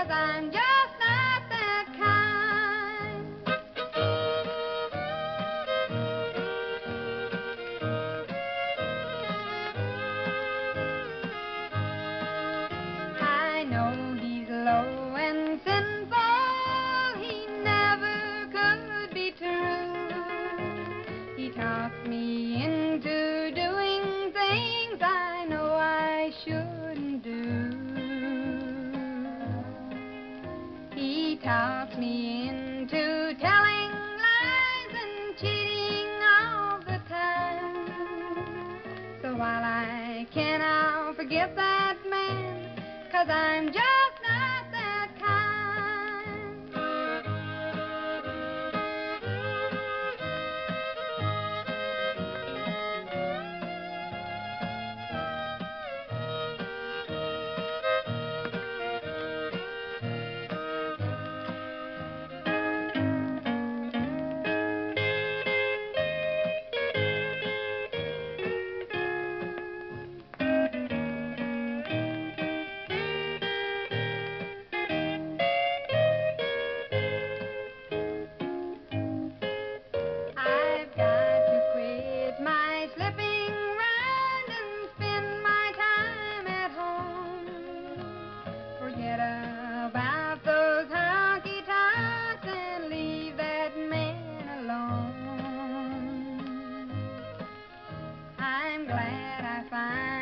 'cause I'm just not that kind. I know he's low and sinful, he never could be true. He talks me into doing things I know I shouldn't do. He talks me into telling lies and cheating all the time. So while I cannot forget that man, 'cause I'm just not that kind. I've got to quit my slipping round and spend my time at home. Forget about those honky-tonks and leave that man alone. I'm glad I find